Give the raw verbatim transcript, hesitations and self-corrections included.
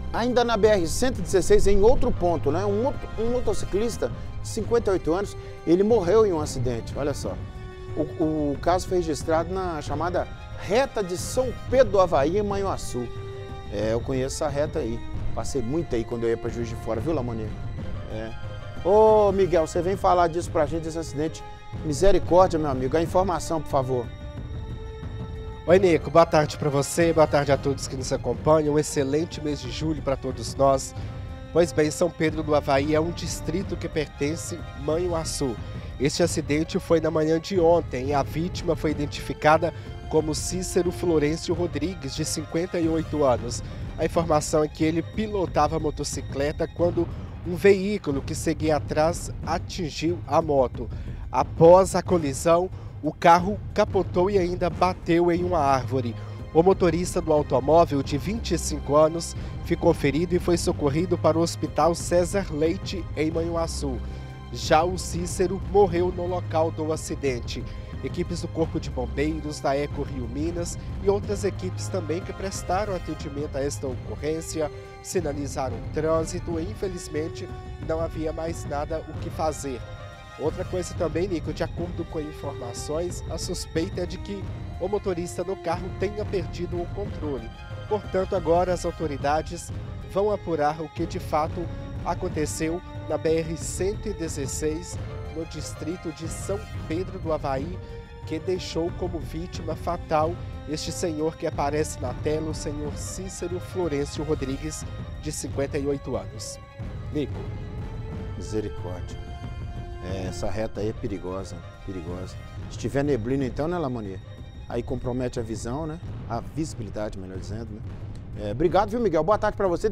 Ainda na B R cento e dezesseis, em outro ponto, né? Um, outro, um motociclista de cinquenta e oito anos, ele morreu em um acidente, olha só. O, o caso foi registrado na chamada reta de São Pedro do Avaí, em Manhuaçu. É, eu conheço essa reta aí, passei muito aí quando eu ia para Juiz de Fora, viu, Lamonier? É. Ô, Miguel, você vem falar disso pra gente, desse acidente. Misericórdia, meu amigo, a informação, por favor. Oi, Nico, boa tarde para você, boa tarde a todos que nos acompanham, um excelente mês de julho para todos nós. Pois bem, São Pedro do Avaí é um distrito que pertence a Manhuaçu. Este acidente foi na manhã de ontem e a vítima foi identificada como Cícero Florencio Rodrigues, de cinquenta e oito anos. A informação é que ele pilotava a motocicleta quando um veículo que seguia atrás atingiu a moto. Após a colisão, o carro capotou e ainda bateu em uma árvore. O motorista do automóvel, de vinte e cinco anos, ficou ferido e foi socorrido para o Hospital César Leite, em Manhuaçu. Já o Cícero morreu no local do acidente. Equipes do Corpo de Bombeiros, da Eco Rio Minas e outras equipes também que prestaram atendimento a esta ocorrência, sinalizaram o trânsito e, infelizmente, não havia mais nada o que fazer. Outra coisa também, Nico, de acordo com informações, a suspeita é de que o motorista do carro tenha perdido o controle. Portanto, agora as autoridades vão apurar o que de fato aconteceu na B R cento e dezesseis, no distrito de São Pedro do Avaí, que deixou como vítima fatal este senhor que aparece na tela, o senhor Cícero Florencio Rodrigues, de cinquenta e oito anos. Nico. Misericórdia. É, essa reta aí é perigosa, perigosa. Se tiver neblina então, né, Lamonier? Aí compromete a visão, né? A visibilidade, melhor dizendo, né? É, obrigado, viu, Miguel? Boa tarde para você.